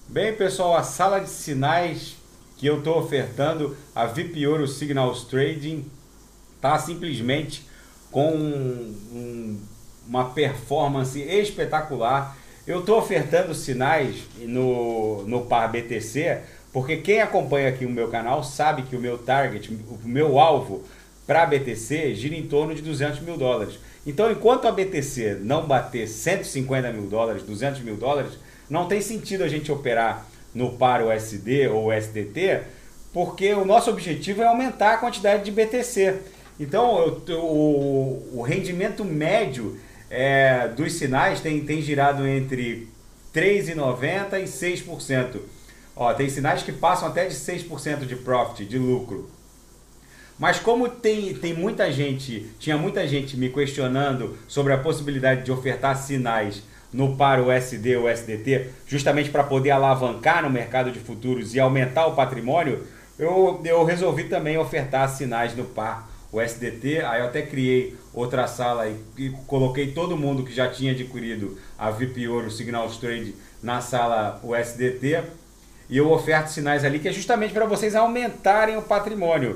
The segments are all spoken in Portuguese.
Bem, pessoal, a sala de sinais que eu estou ofertando, a VIP Ouro Signals Trading, está simplesmente com uma performance espetacular. Eu estou ofertando sinais no par BTC, porque quem acompanha aqui o meu canal sabe que o meu target, o meu alvo para a BTC gira em torno de 200 mil dólares. Então, enquanto a BTC não bater 150 mil dólares, 200 mil dólares, não tem sentido a gente operar no par USD ou USDT, porque o nosso objetivo é aumentar a quantidade de BTC. Então, o rendimento médio dos sinais tem girado entre 3,90% e 6%. Ó, tem sinais que passam até de 6% de profit, de lucro. Mas como tem muita gente, tinha muita gente me questionando sobre a possibilidade de ofertar sinais no par USD ou USDT, justamente para poder alavancar no mercado de futuros e aumentar o patrimônio, eu resolvi também ofertar sinais no par USDT. Aí eu até criei outra sala e coloquei todo mundo que já tinha adquirido a VIP Ouro Signals Trade na sala USDT. E eu oferto sinais ali que é justamente para vocês aumentarem o patrimônio.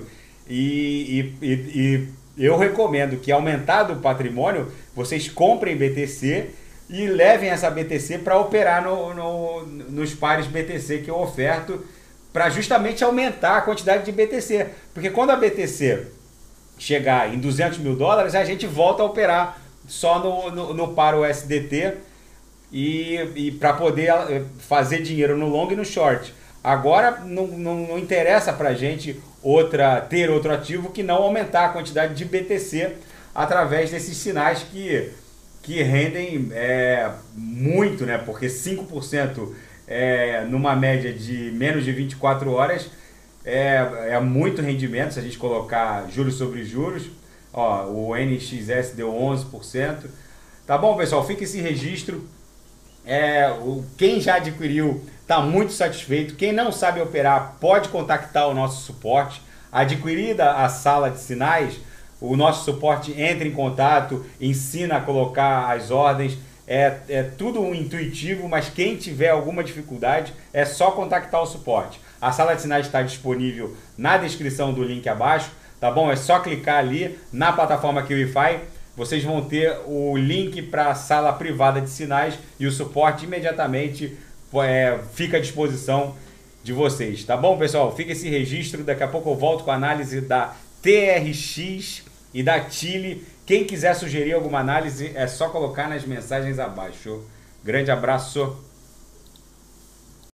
E eu recomendo que, aumentado o patrimônio, vocês comprem BTC e levem essa BTC para operar nos pares BTC que eu oferto, para justamente aumentar a quantidade de BTC. Porque quando a BTC chegar em 200 mil dólares, a gente volta a operar só no par USDT e para poder fazer dinheiro no long e no short. Agora não interessa para a gente ter outro ativo que não aumentar a quantidade de BTC através desses sinais que rendem muito, né? Porque 5% numa média de menos de 24 horas é muito rendimento se a gente colocar juros sobre juros. Ó, o NXS deu 11%. Tá bom, pessoal? Fica esse registro. Quem já adquiriu está muito satisfeito. Quem não sabe operar pode contactar o nosso suporte. Adquirida a sala de sinais, o nosso suporte entra em contato, ensina a colocar as ordens. É tudo intuitivo, mas quem tiver alguma dificuldade é só contactar o suporte. A sala de sinais está disponível na descrição do link abaixo, tá bom? É só clicar ali na plataforma QIFI. Vocês vão ter o link para a sala privada de sinais e o suporte imediatamente fica à disposição de vocês. Tá bom, pessoal? Fica esse registro. Daqui a pouco eu volto com a análise da TRX e da TILE. Quem quiser sugerir alguma análise é só colocar nas mensagens abaixo. Grande abraço.